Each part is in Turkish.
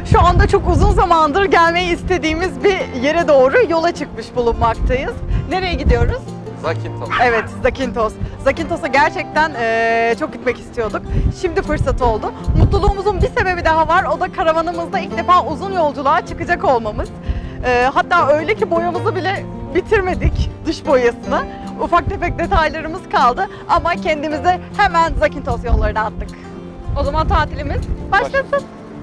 Şu anda çok uzun zamandır gelmeyi istediğimiz bir yere doğru yola çıkmış bulunmaktayız. Nereye gidiyoruz? Zakynthos. Evet, Zakynthos. Zakynthos'a gerçekten çok gitmek istiyorduk. Şimdi fırsat oldu. Mutluluğumuzun bir sebebi daha var. O da karavanımızda ilk defa uzun yolculuğa çıkacak olmamız. Hatta öyle ki boyamızı bile bitirmedik, dış boyasını. Ufak tefek detaylarımız kaldı ama kendimize hemen Zakynthos yollarına attık. O zaman tatilimiz başlasın.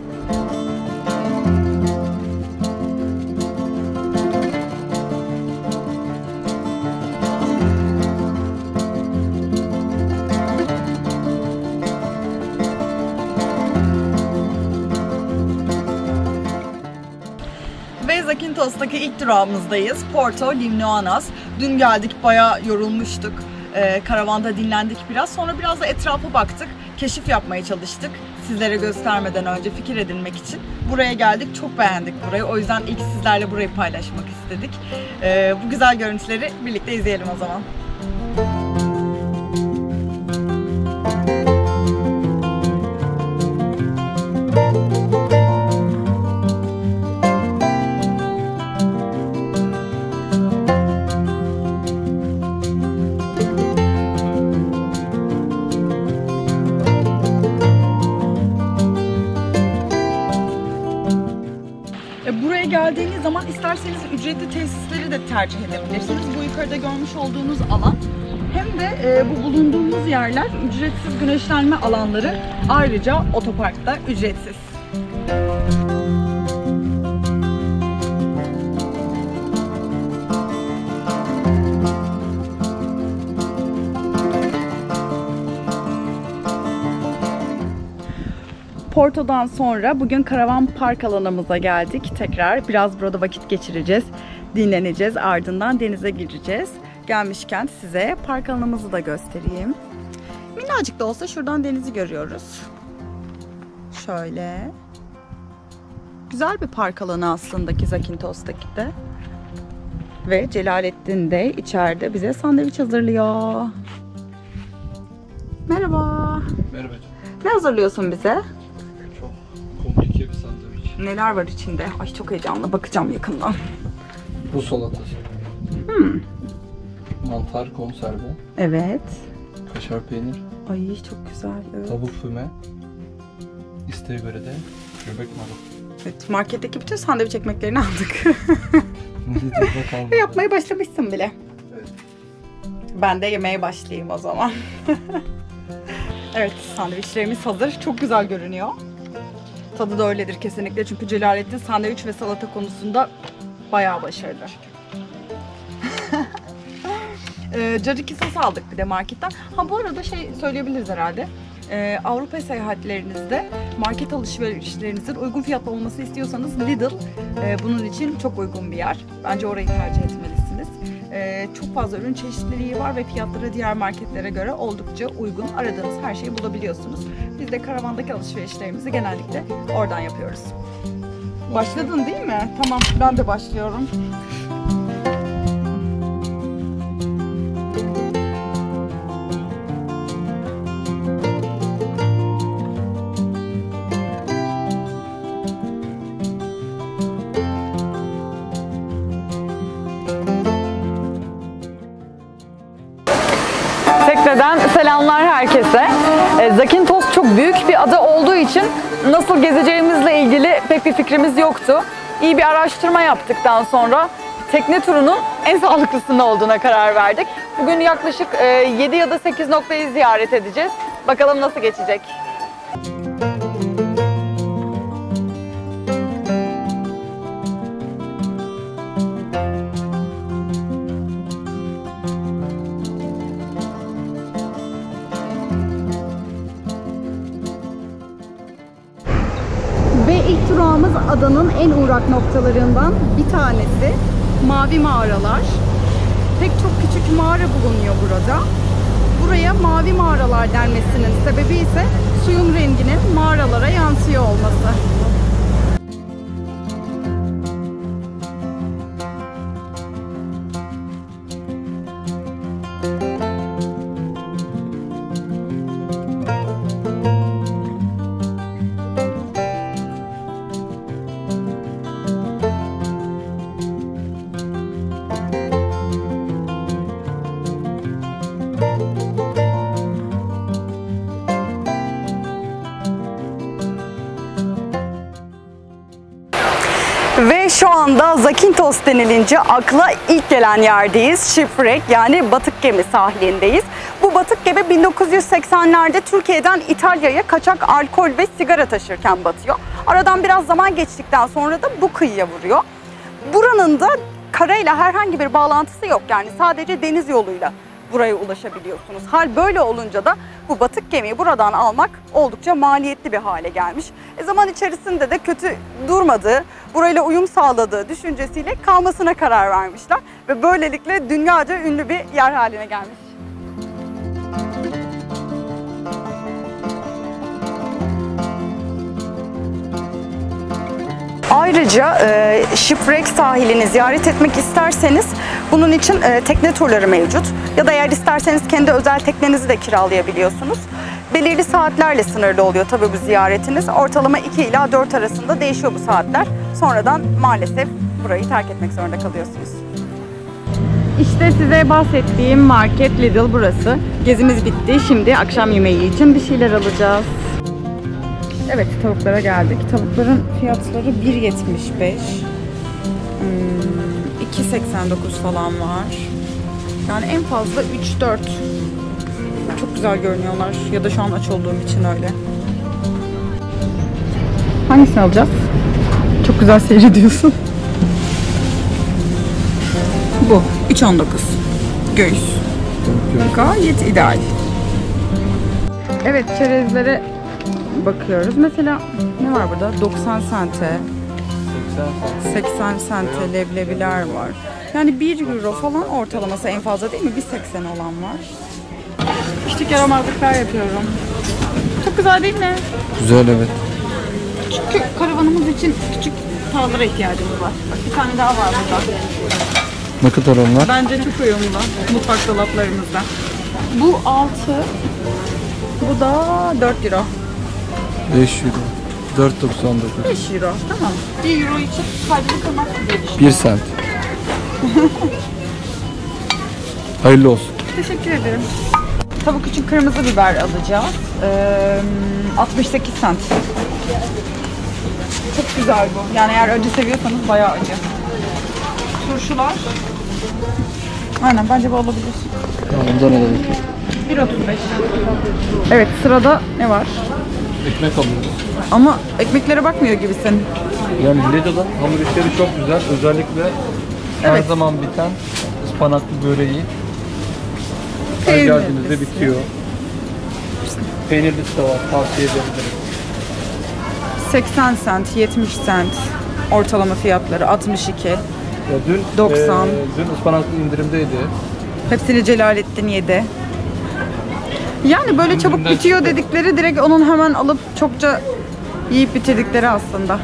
Ve Zakynthos'taki ilk durağımızdayız. Porto Limnoanas. Dün geldik, bayağı yorulmuştuk. Karavanda dinlendik biraz. Sonra biraz da etrafa baktık. Keşif yapmaya çalıştık. Sizlere göstermeden önce fikir edinmek için. Buraya geldik. Çok beğendik burayı. O yüzden ilk sizlerle burayı paylaşmak istedik. Bu güzel görüntüleri birlikte izleyelim o zaman. Buraya geldiğiniz zaman isterseniz ücretli tesisleri de tercih edebilirsiniz. Bu yukarıda görmüş olduğunuz alan hem de bu bulunduğumuz yerler ücretsiz güneşlenme alanları, ayrıca otoparkta ücretsiz. Porto'dan sonra bugün karavan park alanımıza geldik. Tekrar biraz burada vakit geçireceğiz, dinleneceğiz, ardından denize gireceğiz. Gelmişken size park alanımızı da göstereyim. Minnacık da olsa şuradan denizi görüyoruz. Şöyle. Güzel bir park alanı aslında ki Zakynthos'taki de. Ve Celalettin de içeride bize sandviç hazırlıyor. Merhaba. Merhaba canım. Ne hazırlıyorsun bize? Çok komplike bir sandviç. Neler var içinde? Ay çok heyecanlı, bakacağım yakından. Bu salatası. Mantar konserve. Evet. Kaşar peynir. Ay çok güzel. Evet. Tavuk füme. İsteğe göre de göbek marul. Evet, marketteki bütün sandviç ekmeklerini aldık. Ne dediğinde kalmadı. Yapmaya başlamışsın bile. Evet. Ben de yemeye başlayayım o zaman. Evet, sandviçlerimiz hazır. Çok güzel görünüyor. Tadı da öyledir kesinlikle çünkü Celalettin sandviç ve salata konusunda bayağı başarılı. Caciki sos aldık bir de marketten. Ha bu arada şey söyleyebiliriz herhalde. Avrupa seyahatlerinizde market alışverişlerinizin uygun fiyatlı olması istiyorsanız Lidl bunun için çok uygun bir yer. Bence orayı tercih etmelisiniz. Çok fazla ürün çeşitliliği var ve fiyatları diğer marketlere göre oldukça uygun. Aradığınız her şeyi bulabiliyorsunuz. Biz de karavandaki alışverişlerimizi genellikle oradan yapıyoruz. Başladın değil mi? Tamam, ben de başlıyorum. Tekrardan selamlar herkese. Zakynthos çok büyük bir ada olduğu için nasıl gezeceğimizle ilgili pek bir fikrimiz yoktu. İyi bir araştırma yaptıktan sonra tekne turunun en sağlıklısının olduğuna karar verdik. Bugün yaklaşık 7 ya da 8 noktayı ziyaret edeceğiz. Bakalım nasıl geçecek. Ve ilk durağımız adanın en uğrak noktalarından bir tanesi. Mavi mağaralar. Pek çok küçük mağara bulunuyor burada. Buraya mavi mağaralar denmesinin sebebi ise suyun renginin mağaralara yansıyor olması. Ve şu anda Zakynthos denilince akla ilk gelen yerdeyiz. Shipwreck yani batık gemi sahilindeyiz. Bu batık gemi 1980'lerde Türkiye'den İtalya'ya kaçak alkol ve sigara taşırken batıyor. Aradan biraz zaman geçtikten sonra da bu kıyıya vuruyor. Buranın da karayla herhangi bir bağlantısı yok. Yani sadece deniz yoluyla buraya ulaşabiliyorsunuz. Hal böyle olunca da bu batık gemiyi buradan almak oldukça maliyetli bir hale gelmiş. Zaman içerisinde de kötü durmadığı, burayla uyum sağladığı düşüncesiyle kalmasına karar vermişler. Ve böylelikle dünyaca ünlü bir yer haline gelmiş. Ayrıca Shipwreck sahilini ziyaret etmek isterseniz bunun için tekne turları mevcut. Ya da eğer isterseniz kendi özel teknenizi de kiralayabiliyorsunuz. Belirli saatlerle sınırlı oluyor tabii bu ziyaretiniz. Ortalama 2 ila 4 arasında değişiyor bu saatler. Sonradan maalesef burayı terk etmek zorunda kalıyorsunuz. İşte size bahsettiğim market Lidl burası. Gezimiz bitti. Şimdi akşam yemeği için bir şeyler alacağız. Evet, tavuklara geldik. Tavukların fiyatları 1.75, 2.89 falan var. Yani en fazla 3-4. Çok güzel görünüyorlar. Ya da şu an aç olduğum için öyle. Hangisini alacağız? Çok güzel seyrediyorsun. Bu. 3.19. Göğüs. Gayet ideal. Evet, çerezlere bakıyoruz. Mesela ne var burada? 90 sente, 80 sente leblebiler var. Yani 1 euro falan ortalaması en fazla değil mi? 1.80 olan var. Küçük yaramazlıklar yapıyorum. Çok güzel değil mi? Güzel, evet. Küçük karavanımız için küçük tavlara ihtiyacımız var. Bak bir tane daha var burada. Ne kadar onlar? Bence çok uyumlu mutfak dolaplarımızda. Bu 6, bu da 4 euro. 5 euro. 4.99. 5 euro, tamam. 1 euro için kalbini kırmak diye düşünüyorum. 1 sent. Hayırlı olsun. Teşekkür ederim. Tavuk için kırmızı biber alacağız. 68 cent. Çok güzel bu. Yani eğer acı seviyorsanız bayağı acı. Turşular. Aynen, bence bu olabilir. Tamam, ondan alalım. 1.35. Evet, sırada ne var? Ekmek alıyoruz. Ama ekmeklere bakmıyor gibisin. Yani Lidl'ın hamur işleri çok güzel. Özellikle her Evet. zaman biten ıspanaklı böreği her Peynirlisi. geldiğinizde bitiyor. Peynirlisi de var. Tavsiye edebilirim. 80 cent, 70 cent ortalama fiyatları, 62. Ya dün 90. Dün ıspanaklı indirimdeydi. Hepsini Celalettin yedi. Yani böyle çabuk İndirimden bitiyor çıktı. dedikleri direkt onun hemen alıp çokça yiyip bitirdikleri aslında.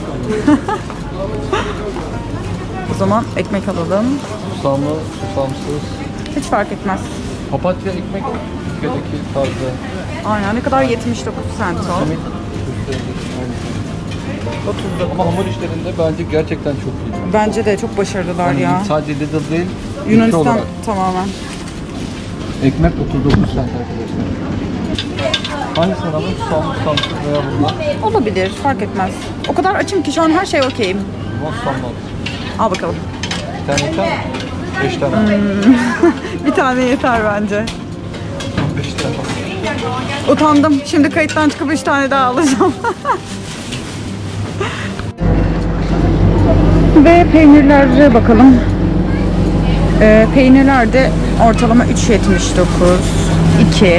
O zaman ekmek alalım. Susamlı, susamsız. Hiç fark etmez. Papatya ekmek Türkiye'deki tarzı. Aynen, ne kadar? 79 cent o. Simit. 30'da. Ama hamur işlerinde bence gerçekten çok iyi. Bence de çok başarılılar Yani ya. sadece Lidl değil, ülke Yunanistan olarak. tamamen. Ekmek 39 cent arkadaşlar. Hangisini alalım? Susamsız veya bunlar? Olabilir, fark etmez. O kadar açım ki şu an her şey okeyim. Ama susamlı. Al bakalım. Bir tane yeter mi? 5 tane. Bir tane yeter bence. 5 tane. Utandım. Şimdi kayıttan çıkıp 3 tane daha alacağım. Ve peynirlere bakalım. Peynirler de ortalama 3.79, 2,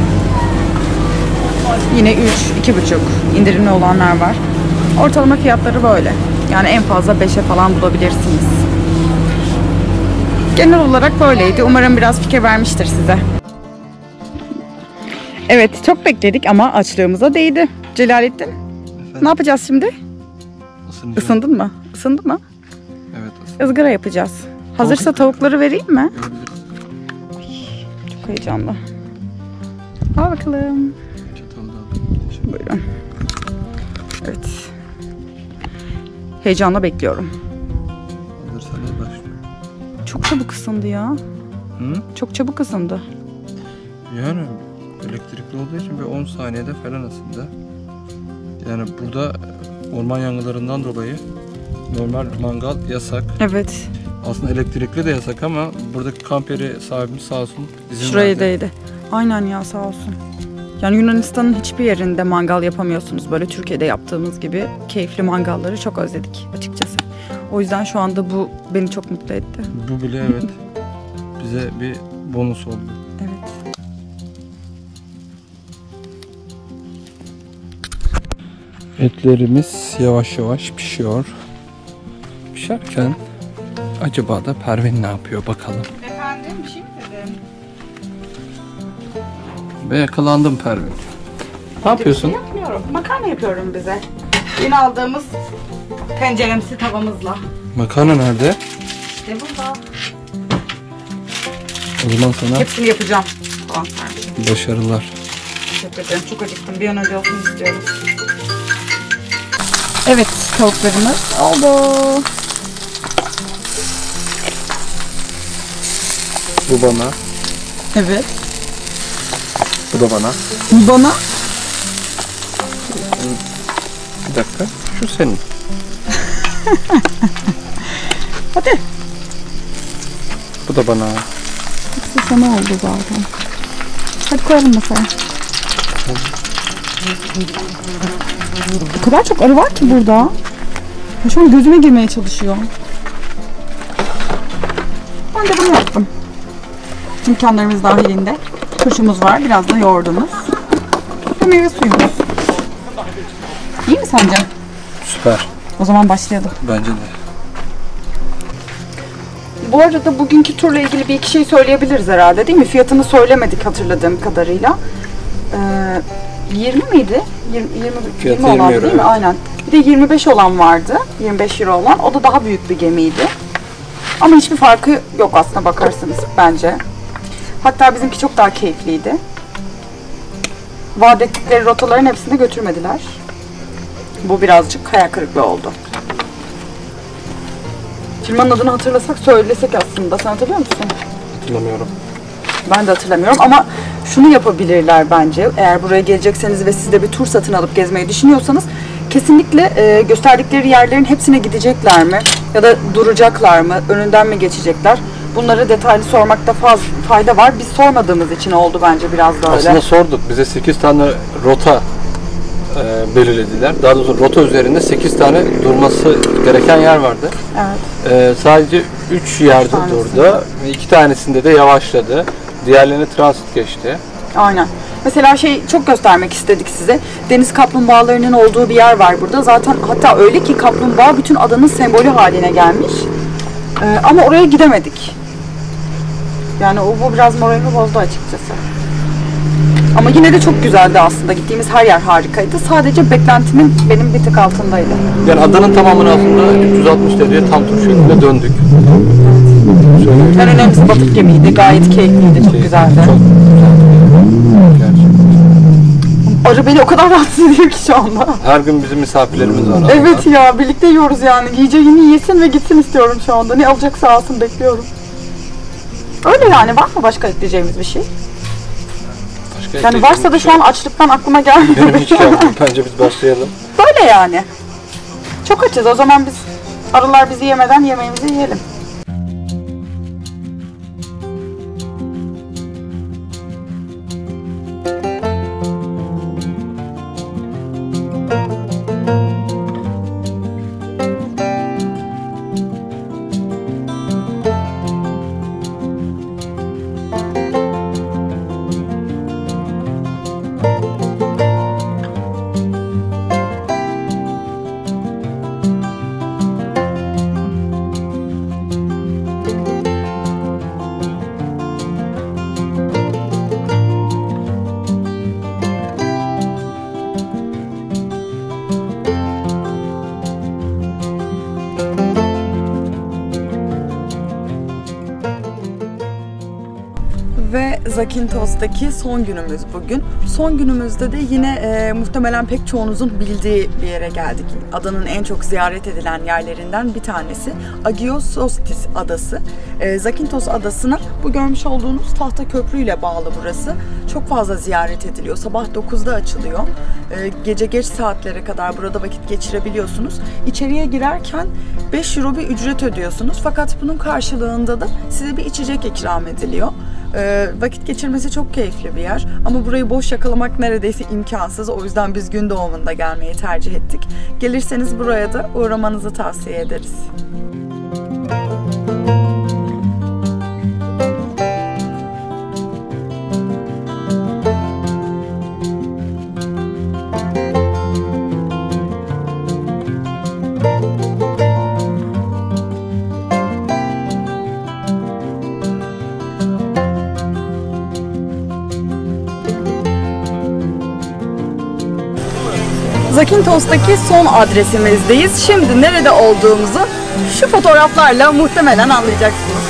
yine 3, 2.5 indirimli olanlar var. Ortalama fiyatları böyle. Yani en fazla 5'e falan bulabilirsiniz. Genel olarak böyleydi. Umarım biraz fikir vermiştir size. Evet, çok bekledik ama açlığımıza değdi. Celalettin, ne yapacağız şimdi? Isındın mı? Isındın mı? Evet, ısındım. Izgara yapacağız. Hazırsa tavukları vereyim mi? Çok heyecanlı. Al bakalım. Buyurun. Evet. Heyecanla bekliyorum. Hazırsanız başlıyorum. Çok çabuk ısındı ya. Hı? Çok çabuk ısındı. Yani elektrikli olduğu için bir 10 saniyede falan ısındı. Yani burada orman yangınlarından dolayı normal mangal yasak. Evet. Aslında elektrikli de yasak ama buradaki kamp yeri sahibimiz sağ olsun izin Şurayı verdi. değdi. Aynen ya, sağ olsun. Yani Yunanistan'ın hiçbir yerinde mangal yapamıyorsunuz. Böyle Türkiye'de yaptığımız gibi keyifli mangalları çok özledik açıkçası. O yüzden şu anda bu beni çok mutlu etti. Bu bile evet bize bir bonus oldu. Evet. Etlerimiz yavaş yavaş pişiyor. Pişerken acaba da Pervin ne yapıyor bakalım. Efendim, bir şey mi dedim? Ve yakalandım Pervin. Ne yapıyorsun? Yapmıyorum. Makarna yapıyorum bize. Yeni aldığımız tenceremsi tavamızla. Makarna nerede? İşte burada. O zaman sana Hepsini yapacağım. Tamam. başarılar. Teşekkür ederim. Çok acıktım. Bir an önce olsun istiyorum. Evet, tavuklarımız oldu. Bu bana, Evet. bu da bana. Bana. Bir dakika, şu senin. Hadi. Bu da bana. Hepsi sana oldu zaten. Hadi koyalım masaya. O kadar çok arı var ki burada. Ya şu an gözüme girmeye çalışıyor. Ben de bunu yaptım. İmkanlarımız dahilinde. Turşumuz var, biraz da yoğurdumuz. Ve meyve suyumuz. İyi mi sence? Süper. O zaman başlayalım. Bence de. Bu arada bugünkü turla ilgili bir iki şey söyleyebiliriz herhalde, değil mi? Fiyatını söylemedik hatırladığım kadarıyla. 20 miydi? 20 olan 20 değil mi? evet. Aynen. Bir de 25 olan vardı. 25 euro olan. O da daha büyük bir gemiydi. Ama hiçbir farkı yok aslına bakarsanız bence. Hatta bizimki çok daha keyifliydi. Vaat ettikleri rotaların hepsini götürmediler. Bu birazcık hayal kırıklığı oldu. Firmanın adını hatırlasak söylesek aslında. Sen hatırlıyor musun? Hatırlamıyorum. Ben de hatırlamıyorum ama şunu yapabilirler bence. Eğer buraya gelecekseniz ve siz de bir tur satın alıp gezmeyi düşünüyorsanız kesinlikle gösterdikleri yerlerin hepsine gidecekler mi? Ya da duracaklar mı? Önünden mi geçecekler? Bunları detaylı sormakta fayda var. Biz sormadığımız için oldu bence biraz da öyle. Aslında sorduk. Bize 8 tane rota belirlediler. Daha doğrusu rota üzerinde 8 tane durması gereken yer vardı. Evet. Sadece 3 yerde tanesi. durdu. 2 tanesinde de yavaşladı. Diğerlerine transit geçti. Aynen. Mesela çok göstermek istedik size. Deniz kaplumbağalarının olduğu bir yer var burada. Zaten hatta öyle ki kaplumbağa bütün adanın sembolü haline gelmiş. Ama oraya gidemedik. Yani bu biraz moralimi bozdu açıkçası. Ama yine de çok güzeldi aslında. Gittiğimiz her yer harikaydı. Sadece beklentimin benim bir tık altındaydı. Yani adanın tamamını aslında 360 derece tam tur şeklinde döndük. En önemlisi batık gemiydi. Gayet keyifliydi. Çok güzeldi. Çok güzeldi. Gerçekten. Arı beni o kadar rahatsız ediyor ki şu anda. Her gün bizim misafirlerimiz var. aslında. Evet ya, birlikte yiyoruz yani. Yiyeceğini yesin ve gitsin istiyorum şu anda. Ne alacaksa alsın, bekliyorum. Öyle yani, var mı başka ekleyeceğimiz bir şey? Başka Yani varsa da şu an açlıktan aklıma gelmiyor. benim hiç yok. Bence biz başlayalım. Böyle yani. Çok açız, o zaman biz arılar bizi yemeden yemeğimizi yiyelim. Zakintos'taki son günümüz bugün. Son günümüzde de yine muhtemelen pek çoğunuzun bildiği bir yere geldik. Adanın en çok ziyaret edilen yerlerinden bir tanesi Agiosostis Adası. Zakintos Adası'na bu görmüş olduğunuz tahta köprüyle bağlı burası. Çok fazla ziyaret ediliyor. Sabah 9'da açılıyor. Gece geç saatlere kadar burada vakit geçirebiliyorsunuz. İçeriye girerken 5 euro bir ücret ödüyorsunuz. Fakat bunun karşılığında da size bir içecek ikram ediliyor. Vakit geçirmesi çok keyifli bir yer. Ama burayı boş yakalamak neredeyse imkansız. O yüzden biz gün doğumunda gelmeyi tercih ettik. Gelirseniz buraya da uğramanızı tavsiye ederiz. Zakintos'taki son adresimizdeyiz. Şimdi nerede olduğumuzu şu fotoğraflarla muhtemelen anlayacaksınız.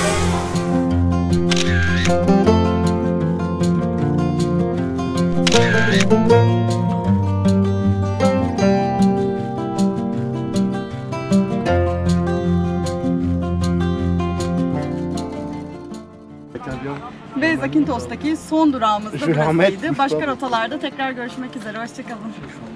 Ve Zakintos'taki son durağımız da burasıydı. Başka rotalarda tekrar görüşmek üzere. Hoşçakalın.